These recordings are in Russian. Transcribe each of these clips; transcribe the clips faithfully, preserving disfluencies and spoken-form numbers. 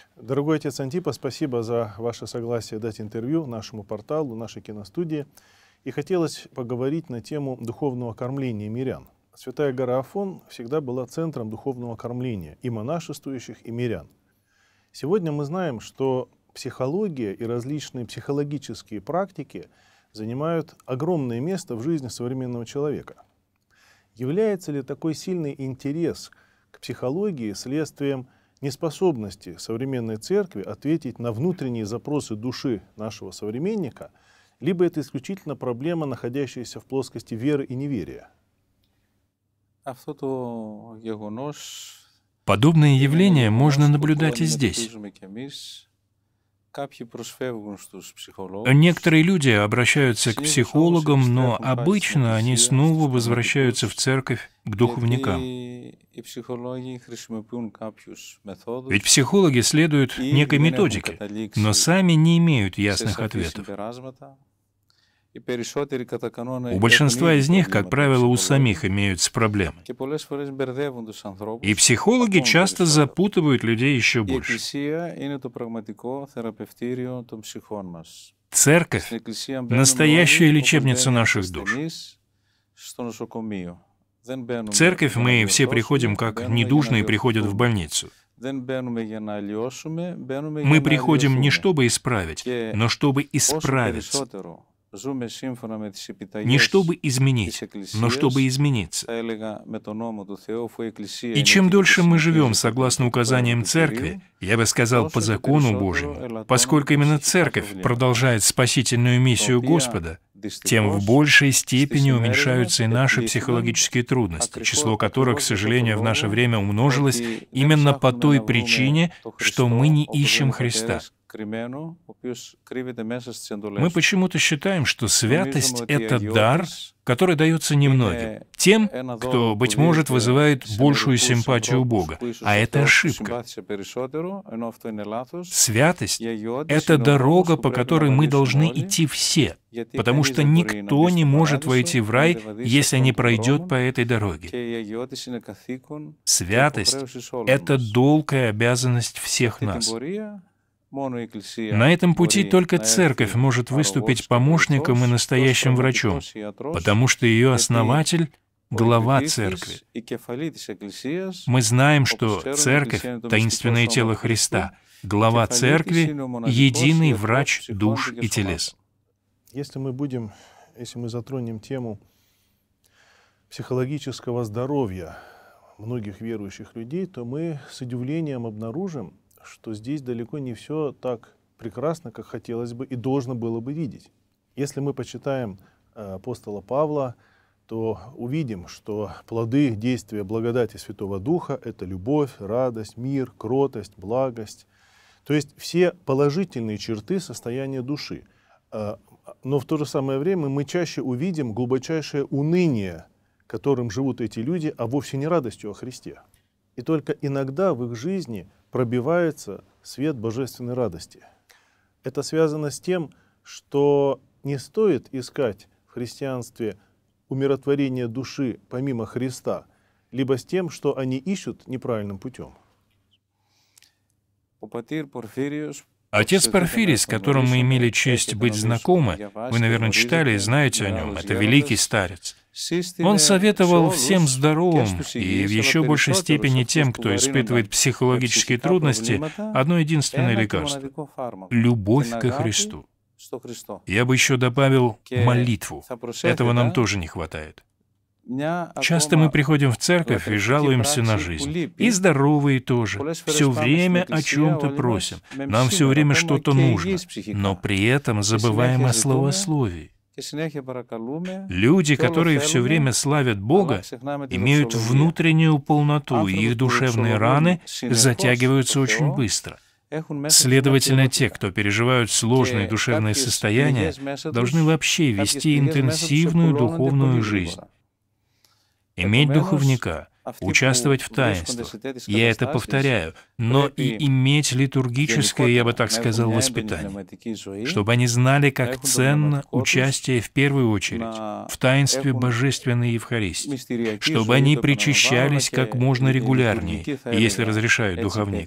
Дорогой отец Антипа, спасибо за ваше согласие дать интервью нашему порталу, нашей киностудии. И хотелось поговорить на тему духовного кормления мирян. Святая гора Афон всегда была центром духовного кормления и монашествующих, и мирян. Сегодня мы знаем, что психология и различные психологические практики занимают огромное место в жизни современного человека. Является ли такой сильный интерес к психологии следствием неспособности современной церкви ответить на внутренние запросы души нашего современника, либо это исключительно проблема, находящаяся в плоскости веры и неверия? Подобные явления можно наблюдать и здесь. Некоторые люди обращаются к психологам, но обычно они снова возвращаются в церковь к духовникам. Ведь психологи следуют некой методике, но сами не имеют ясных ответов. У большинства из них, как правило, у самих имеются проблемы. И психологи часто запутывают людей еще больше. Церковь — настоящая лечебница наших душ. В церковь мы все приходим, как недужные приходят в больницу. Мы приходим не чтобы исправить, но чтобы исправиться. Не чтобы изменить, но чтобы измениться. И чем дольше мы живем согласно указаниям Церкви, я бы сказал, по закону Божьему, поскольку именно Церковь продолжает спасительную миссию Господа, тем в большей степени уменьшаются и наши психологические трудности, число которых, к сожалению, в наше время умножилось именно по той причине, что мы не ищем Христа. Мы почему-то считаем, что святость — это дар, который дается немногим, тем, кто, быть может, вызывает большую симпатию у Бога, а это ошибка. Святость — это дорога, по которой мы должны идти все, потому что никто не может войти в рай, если не пройдет по этой дороге. Святость — это долг и обязанность всех нас. На этом пути только Церковь может выступить помощником и настоящим врачом, потому что ее основатель — глава Церкви. Мы знаем, что Церковь — таинственное тело Христа, глава Церкви — единый врач душ и телес. Если мы будем, если мы затронем тему психологического здоровья многих верующих людей, то мы с удивлением обнаружим, что здесь далеко не все так прекрасно, как хотелось бы и должно было бы видеть. Если мы почитаем апостола Павла, то увидим, что плоды действия благодати Святого Духа — это любовь, радость, мир, кротость, благость. То есть все положительные черты состояния души. Но в то же самое время мы чаще увидим глубочайшее уныние, которым живут эти люди, а вовсе не радостью о Христе. И только иногда в их жизни пробивается свет божественной радости. Это связано с тем, что не стоит искать в христианстве умиротворение души помимо Христа, либо с тем, что они ищут неправильным путем. Отец Порфирий, с которым мы имели честь быть знакомы, вы, наверное, читали и знаете о нем, это великий старец. Он советовал всем здоровым и в еще большей степени тем, кто испытывает психологические трудности, одно единственное лекарство — любовь ко Христу. Я бы еще добавил молитву. Этого нам тоже не хватает. Часто мы приходим в церковь и жалуемся на жизнь. И здоровые тоже. Все время о чем-то просим. Нам все время что-то нужно. Но при этом забываем о словословии. Люди, которые все время славят Бога, имеют внутреннюю полноту, и их душевные раны затягиваются очень быстро. Следовательно, те, кто переживают сложные душевные состояния, должны вообще вести интенсивную духовную жизнь. Иметь духовника, участвовать в таинствах. Я это повторяю. но и иметь литургическое, я бы так сказал, воспитание, чтобы они знали, как ценно участие в первую очередь в таинстве Божественной Евхаристии, чтобы они причащались как можно регулярнее, если разрешают духовник,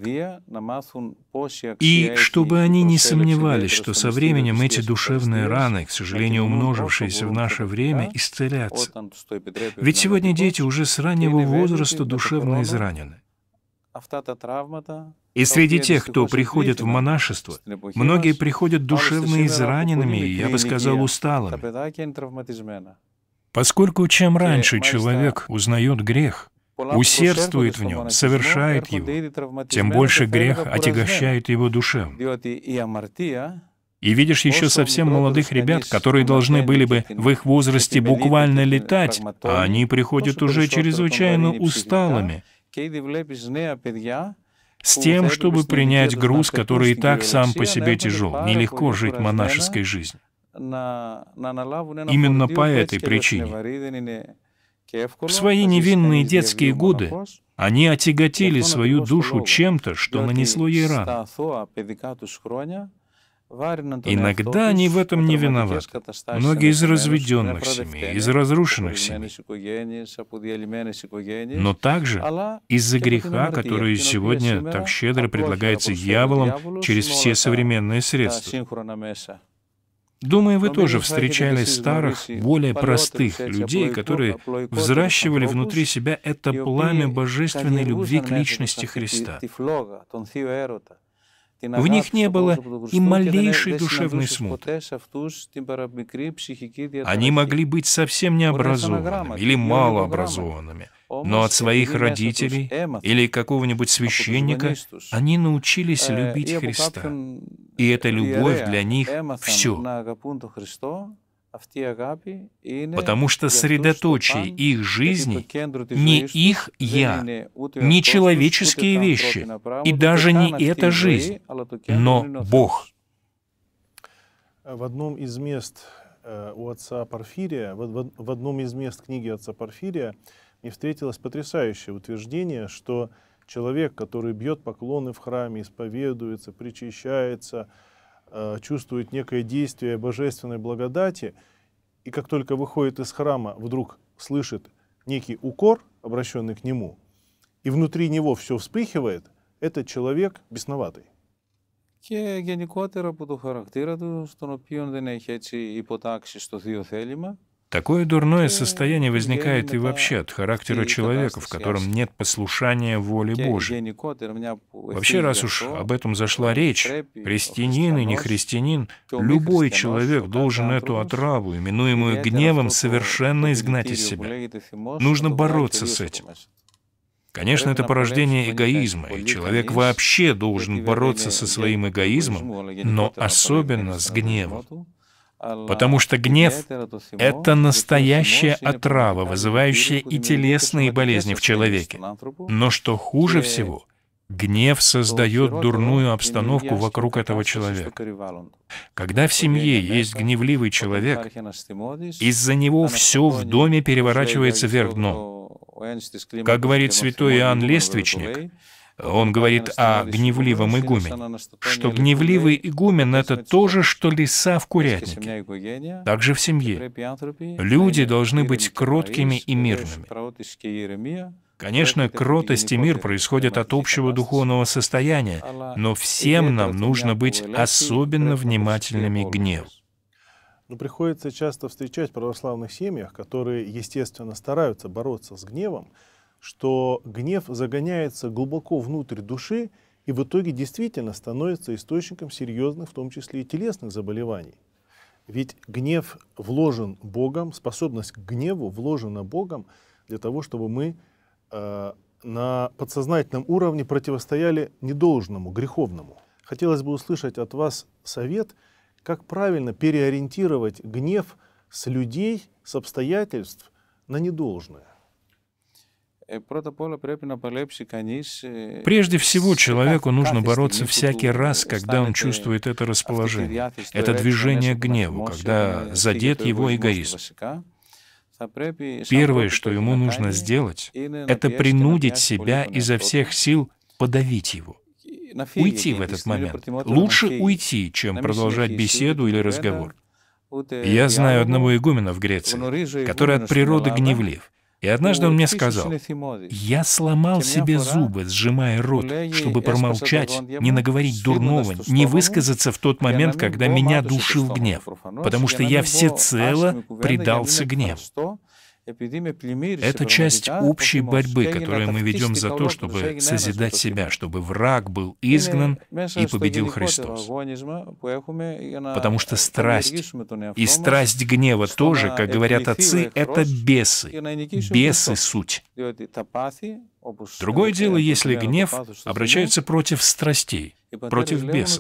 и чтобы они не сомневались, что со временем эти душевные раны, к сожалению, умножившиеся в наше время, исцелятся. Ведь сегодня дети уже с раннего возраста душевно изранены. И среди тех, кто приходит в монашество, многие приходят душевно израненными и, я бы сказал, усталыми. Поскольку чем раньше человек узнает грех, усердствует в нем, совершает его, тем больше грех отягощает его душевно. И видишь еще совсем молодых ребят, которые должны были бы в их возрасте буквально летать, а они приходят уже чрезвычайно усталыми, с тем, чтобы принять груз, который и так сам по себе тяжел. Нелегко жить монашеской жизнью. Именно по этой причине в свои невинные детские годы они отяготили свою душу чем-то, что нанесло ей рану. Иногда они в этом не виноваты. Многие из разведенных семей, из разрушенных семей. Но также из-за греха, который сегодня так щедро предлагается дьяволом через все современные средства. Думаю, вы тоже встречали старых, более простых людей, которые взращивали внутри себя это пламя божественной любви к личности Христа. В них не было и малейшей душевной смуты. Они могли быть совсем необразованными или малообразованными, но от своих родителей или какого-нибудь священника они научились любить Христа. И эта любовь для них — все. Потому что средоточие их жизни не их «я», не человеческие вещи, и даже не эта жизнь, но Бог. В одном из мест у отца Порфирия, в одном из мест книги отца Порфирия мне встретилось потрясающее утверждение, что человек, который бьет поклоны в храме, исповедуется, причащается, чувствует некое действие божественной благодати, и как только выходит из храма, вдруг слышит некий укор, обращенный к нему, и внутри него все вспыхивает, этот человек бесноватый. Και γενικότερα από το χαρακτήρα του, στον οποίο δεν έχει έτσι υποτάξει στο θείο θέλημα. Такое дурное состояние возникает и вообще от характера человека, в котором нет послушания воле Божьей. Вообще, раз уж об этом зашла речь, христианин и не христианин, любой человек должен эту отраву, именуемую гневом, совершенно изгнать из себя. Нужно бороться с этим. Конечно, это порождение эгоизма, и человек вообще должен бороться со своим эгоизмом, но особенно с гневом. Потому что гнев — это настоящая отрава, вызывающая и телесные болезни в человеке. Но что хуже всего, гнев создает дурную обстановку вокруг этого человека. Когда в семье есть гневливый человек, из-за него все в доме переворачивается вверх дном. Как говорит святой Иоанн Лествичник, он говорит о гневливом игумене, что гневливый игумен — это то же, что лиса в курятнике. Также в семье. Люди должны быть кроткими и мирными. Конечно, кротость и мир происходят от общего духовного состояния, но всем нам нужно быть особенно внимательными к гневу. Но приходится часто встречать в православных семьях, которые, естественно, стараются бороться с гневом, что гнев загоняется глубоко внутрь души и в итоге действительно становится источником серьезных, в том числе и телесных заболеваний. Ведь гнев вложен Богом, способность к гневу вложена Богом для того, чтобы мы э, на подсознательном уровне противостояли недолжному, греховному. Хотелось бы услышать от вас совет, как правильно переориентировать гнев с людей, с обстоятельств на недолжное. Прежде всего, человеку нужно бороться всякий раз, когда он чувствует это расположение, это движение к гневу, когда задет его эгоизм. Первое, что ему нужно сделать, это принудить себя изо всех сил подавить его, уйти в этот момент. Лучше уйти, чем продолжать беседу или разговор. Я знаю одного игумена в Греции, который от природы гневлив. И однажды он мне сказал: «Я сломал себе зубы, сжимая рот, чтобы промолчать, не наговорить дурного, не высказаться в тот момент, когда меня душил гнев, потому что я всецело предался гневу». Это часть общей борьбы, которую мы ведем за то, чтобы созидать себя, чтобы враг был изгнан и победил Христос. Потому что страсть, и страсть гнева тоже, как говорят отцы, это бесы, бесы суть. Другое дело, если гнев обращается против страстей, против бесов.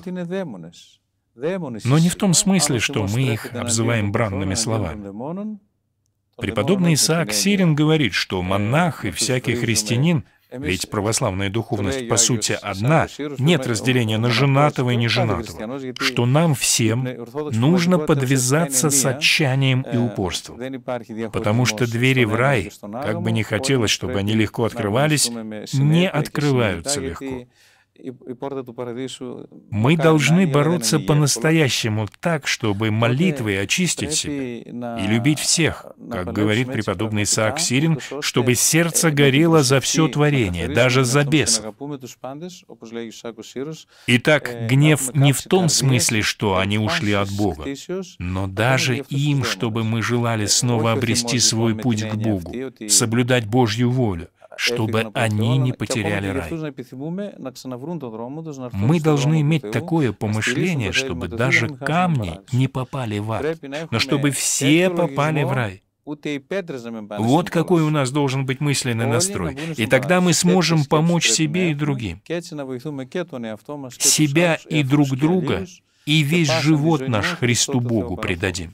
Но не в том смысле, что мы их обзываем бранными словами. Преподобный Исаак Сирин говорит, что монах и всякий христианин, ведь православная духовность по сути одна, нет разделения на женатого и неженатого, что нам всем нужно подвязаться с отчаянием и упорством, потому что двери в рай, как бы не хотелось, чтобы они легко открывались, не открываются легко. Мы должны бороться по-настоящему так, чтобы молитвой очистить себя и любить всех, как говорит преподобный Исаак Сирин, чтобы сердце горело за все творение, даже за бесов. Итак, гнев не в том смысле, что они ушли от Бога, но даже им, чтобы мы желали снова обрести свой путь к Богу, соблюдать Божью волю, чтобы они не потеряли рай. Мы должны иметь такое помышление, чтобы даже камни не попали в ад, но чтобы все попали в рай. Вот какой у нас должен быть мысленный настрой. И тогда мы сможем помочь себе и другим. Себя и друг друга, и весь живот наш Христу Богу предадим.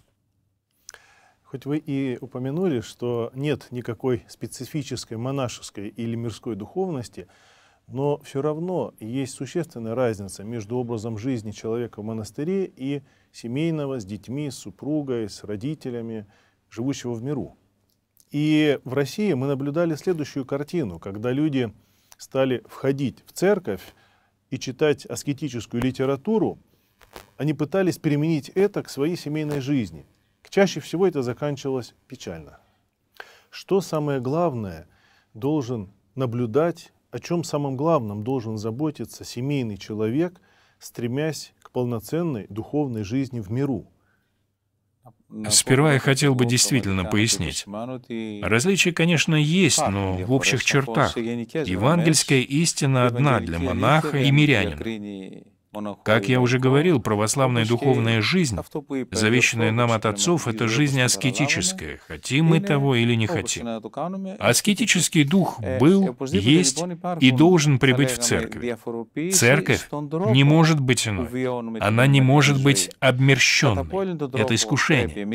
Хоть вы и упомянули, что нет никакой специфической монашеской или мирской духовности, но все равно есть существенная разница между образом жизни человека в монастыре и семейного, с детьми, с супругой, с родителями, живущего в миру. И в России мы наблюдали следующую картину, когда люди стали входить в церковь и читать аскетическую литературу, они пытались применить это к своей семейной жизни. Чаще всего это заканчивалось печально. Что самое главное должен наблюдать, о чем самом главном должен заботиться семейный человек, стремясь к полноценной духовной жизни в миру? Сперва я хотел бы действительно пояснить. Различия, конечно, есть, но в общих чертах. Евангельская истина одна для монаха и мирянина. Как я уже говорил, православная духовная жизнь, завещанная нам от отцов, это жизнь аскетическая, хотим мы того или не хотим. Аскетический дух был, есть и должен пребыть в церкви. Церковь не может быть иной. Она не может быть обмерщенной. Это искушение.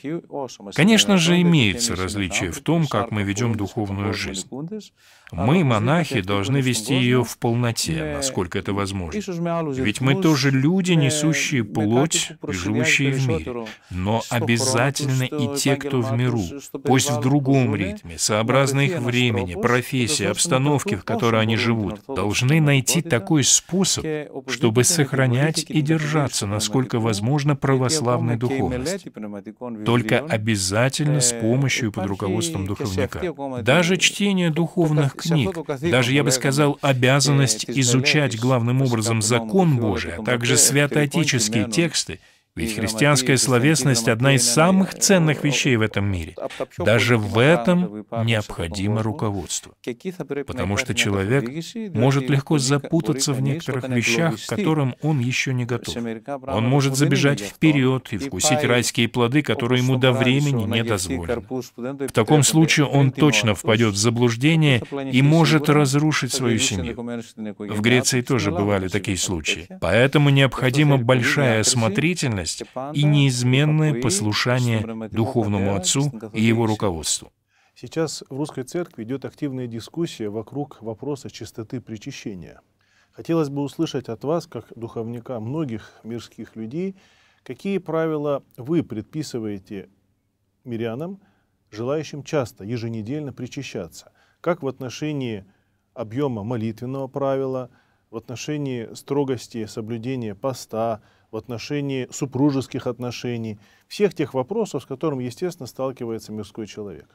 Конечно же, имеется различие в том, как мы ведем духовную жизнь. Мы, монахи, должны вести ее в полноте, насколько это возможно. Ведь мы тоже люди, несущие плоть и живущие в мире. Но обязательно и те, кто в миру, пусть в другом ритме, сообразно их времени, профессии, обстановке, в которой они живут, должны найти такой способ, чтобы сохранять и держаться, насколько возможно, православной духовности. Только обязательно с помощью и под руководством духовника. Даже чтение духовных книг, даже, я бы сказал, обязанность изучать главным образом закон Божий, а также святоотеческие тексты, ведь христианская словесность — одна из самых ценных вещей в этом мире. Даже в этом необходимо руководство. Потому что человек может легко запутаться в некоторых вещах, к которым он еще не готов. Он может забежать вперед и вкусить райские плоды, которые ему до времени не дозволены. В таком случае он точно впадет в заблуждение и может разрушить свою семью. В Греции тоже бывали такие случаи. Поэтому необходима большая осмотрительность и неизменное послушание духовному отцу и его руководству. Сейчас в Русской Церкви идет активная дискуссия вокруг вопроса чистоты причащения. Хотелось бы услышать от вас, как духовника многих мирских людей, какие правила вы предписываете мирянам, желающим часто, еженедельно причащаться, как в отношении объема молитвенного правила, в отношении строгости соблюдения поста, в отношении супружеских отношений, всех тех вопросов, с которыми, естественно, сталкивается мирской человек.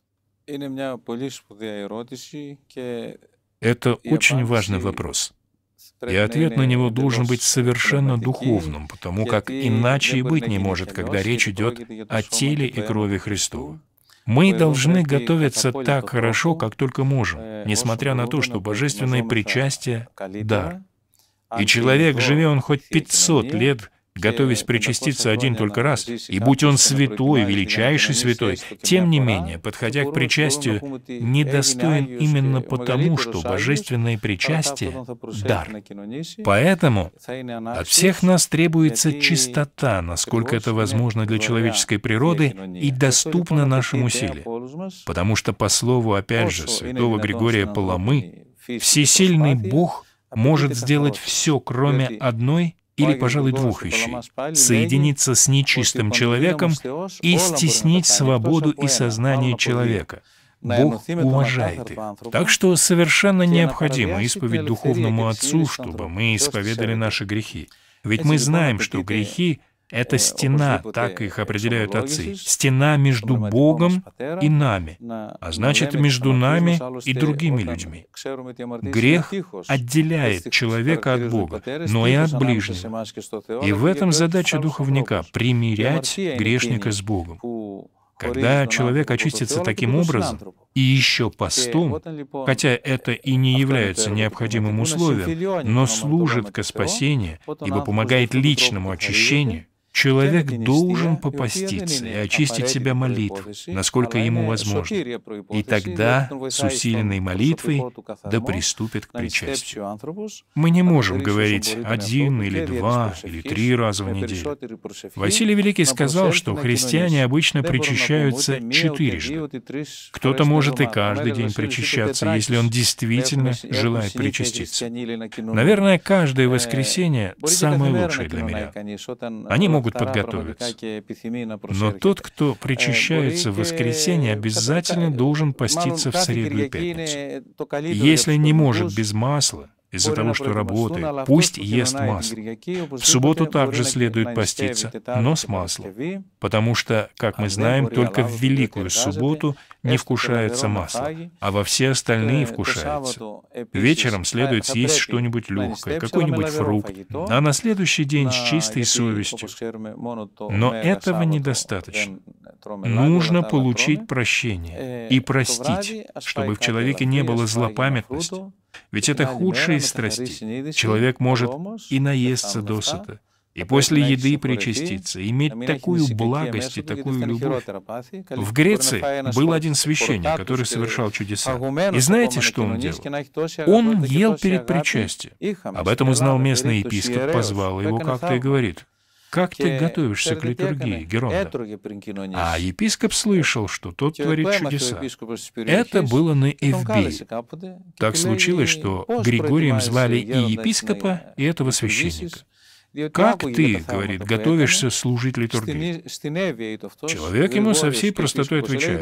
Это очень важный вопрос. И ответ на него должен быть совершенно духовным, потому как иначе и быть не может, когда речь идет о теле и крови Христову. Мы должны готовиться так хорошо, как только можем, несмотря на то, что божественное причастие — дар. И человек, живя он хоть пятьсот лет, готовясь причаститься один только раз, и будь он святой, величайший святой, тем не менее, подходя к причастию, недостоин именно потому, что божественное причастие — дар. Поэтому от всех нас требуется чистота, насколько это возможно для человеческой природы и доступно нашему силе. Потому что, по слову, опять же, святого Григория Паламы, всесильный Бог может сделать все, кроме одной или, пожалуй, двух вещей — соединиться с нечистым человеком и стеснить свободу и сознание человека. Бог уважает их. Так что совершенно необходима исповедь духовному Отцу, чтобы мы исповедали наши грехи. Ведь мы знаем, что грехи — это стена, так их определяют отцы, стена между Богом и нами, а значит, между нами и другими людьми. Грех отделяет человека от Бога, но и от ближнего. И в этом задача духовника — примирять грешника с Богом. Когда человек очистится таким образом, и еще постом, хотя это и не является необходимым условием, но служит ко спасению, ибо помогает личному очищению, человек должен попаститься и очистить себя молитвой, насколько ему возможно, и тогда с усиленной молитвой да приступит к причастию. Мы не можем говорить один или два или три раза в неделю. Василий Великий сказал, что христиане обычно причащаются четырежды. Кто-то может и каждый день причащаться, если он действительно желает причаститься. Наверное, каждое воскресенье самое лучшее для меня. Они могут подготовиться. Но тот, кто причащается в воскресенье, обязательно должен поститься в среду и пятницу. Если не может без масла, из-за того, что работает, пусть ест масло. В субботу также следует поститься, но с маслом, потому что, как мы знаем, только в Великую Субботу не вкушается масло, а во все остальные вкушается. Вечером следует съесть что-нибудь легкое, какой-нибудь фрукт, а на следующий день с чистой совестью. Но этого недостаточно. Нужно получить прощение и простить, чтобы в человеке не было злопамятности. Ведь это худшие из страстей. Человек может и наесться досыта, и после еды причаститься, иметь такую благость и такую любовь. В Греции был один священник, который совершал чудеса. И знаете, что он делал? Он ел перед причастием. Об этом узнал местный епископ, позвал его как-то и говорит: «Как ты готовишься к литургии, Геронда?» А епископ слышал, что тот творит чудеса. Это было на Эвбее. Так случилось, что Григорием звали и епископа, и этого священника. «Как ты, — говорит, — готовишься служить литургии?» Человек ему со всей простотой отвечает: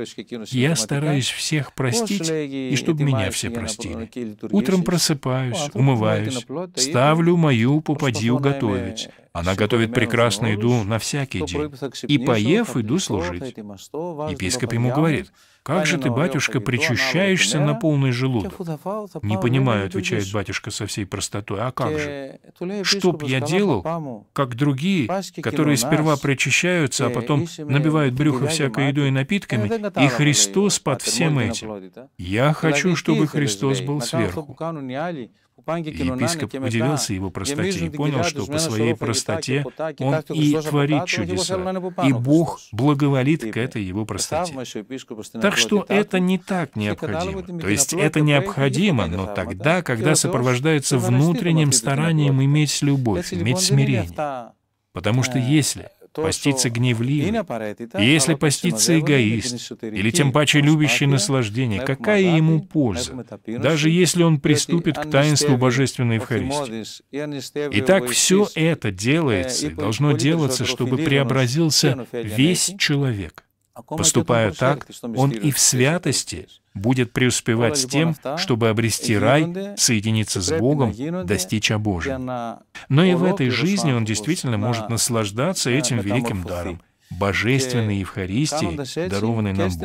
«Я стараюсь всех простить, и чтобы меня все простили. Утром просыпаюсь, умываюсь, ставлю мою попадью готовить. Она готовит прекрасную еду на всякий день. И, поев, иду служить». Епископ ему говорит: «Как же ты, батюшка, причащаешься на полный желудок?» «Не понимаю, — отвечает батюшка со всей простотой, — а как же? Чтоб я делал, как другие, которые сперва причащаются, а потом набивают брюхо всякой едой и напитками, и Христос под всем этим. Я хочу, чтобы Христос был сверху». И епископ удивился его простоте и понял, что по своей простоте он и творит чудеса, и Бог благоволит к этой его простоте. Так что это не так необходимо. То есть это необходимо, но тогда, когда сопровождается внутренним старанием иметь любовь, иметь смирение. Потому что если поститься гневливый, если поститься эгоист, или тем паче любящий наслаждение, какая ему польза, даже если он приступит к таинству Божественной Евхаристии? Итак, все это делается и должно делаться, чтобы преобразился весь человек. Поступая так, он и в святости будет преуспевать с тем, чтобы обрести рай, соединиться с Богом, достичь обожения. Но и в этой жизни он действительно может наслаждаться этим великим даром — божественной Евхаристией, дарованной нам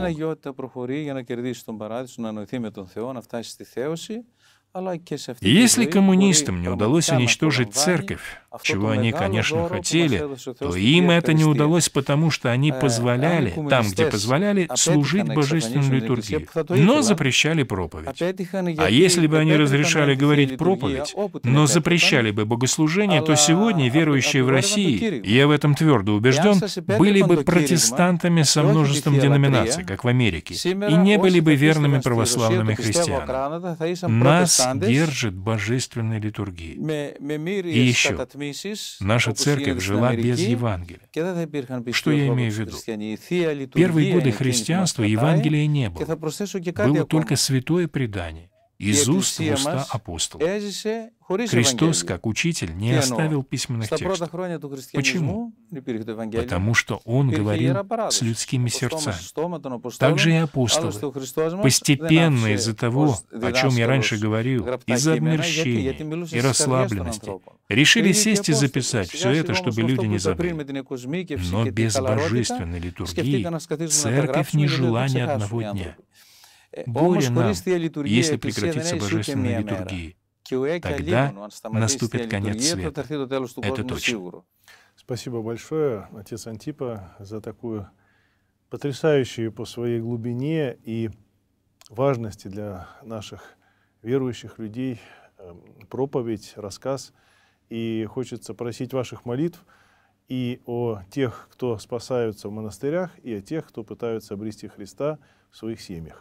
Богом. И если коммунистам не удалось уничтожить церковь, чего они, конечно, хотели, то им это не удалось потому, что они позволяли, там, где позволяли, служить божественную литургию, но запрещали проповедь. А если бы они разрешали говорить проповедь, но запрещали бы богослужение, то сегодня верующие в России, я в этом твердо убежден, были бы протестантами со множеством деноминаций, как в Америке, и не были бы верными православными христианами. Нас держит божественная литургия. И еще, наша церковь жила без Евангелия. Что я имею в виду? Первые годы христианства Евангелия не было. Было только святое предание, из уст в уста апостолов. Христос, как учитель, не оставил письменных текстов. Почему? Потому что Он говорил с людскими сердцами. Также и апостолы. Постепенно из-за того, о чем я раньше говорил, из-за обмерщения и расслабленности, решили сесть и записать все это, чтобы люди не забыли. Но без божественной литургии церковь не жила ни одного дня. Горе нам, если прекратится божественная литургия. Тогда наступит конец света. Это точно. Спасибо большое, отец Антипа, за такую потрясающую по своей глубине и важности для наших верующих людей проповедь, рассказ. И хочется просить ваших молитв и о тех, кто спасаются в монастырях, и о тех, кто пытаются обрести Христа в своих семьях.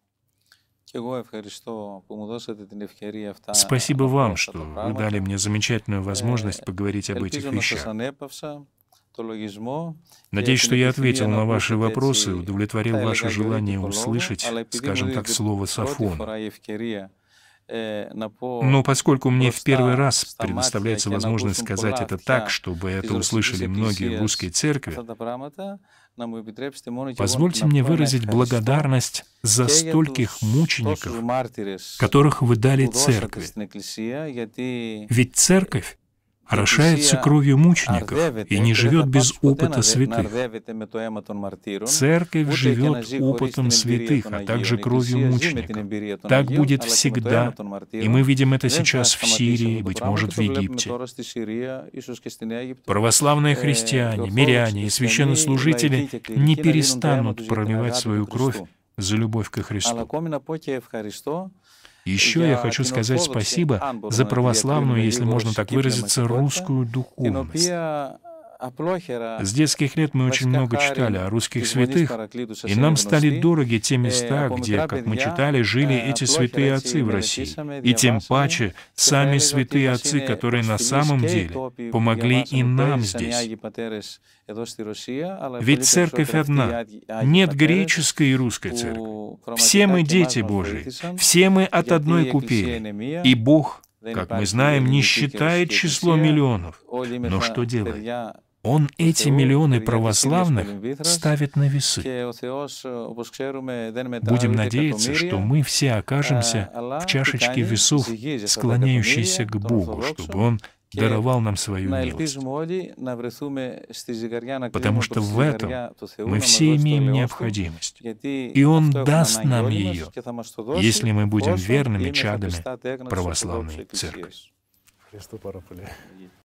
Спасибо вам, что вы дали мне замечательную возможность поговорить об этих вещах. Надеюсь, что я ответил на ваши вопросы и удовлетворил ваше желание услышать, скажем так, слово «сафон». Но поскольку мне в первый раз предоставляется возможность сказать это так, чтобы это услышали многие в русской церкви, позвольте мне выразить благодарность за стольких мучеников, которых вы дали церкви. Ведь церковь орошается кровью мучеников и не живет без опыта святых. Церковь живет опытом святых, а также кровью мучеников. Так будет всегда, и мы видим это сейчас в Сирии, быть может, в Египте. Православные христиане, миряне и священнослужители не перестанут проливать свою кровь за любовь ко Христу. Еще я хочу сказать спасибо за православную, если можно так выразиться, русскую духовность. С детских лет мы очень много читали о русских святых, и нам стали дороги те места, где, как мы читали, жили эти святые отцы в России, и тем паче сами святые отцы, которые на самом деле помогли и нам здесь. Ведь церковь одна, нет греческой и русской церкви. Все мы дети Божии, все мы от одной купели, и Бог, как мы знаем, не считает число миллионов. Но что делает? Он эти миллионы православных ставит на весы. Будем надеяться, что мы все окажемся в чашечке весов, склоняющейся к Богу, чтобы Он даровал нам свою милость. Потому что в этом мы все имеем необходимость. И Он даст нам ее, если мы будем верными чадами православной церкви.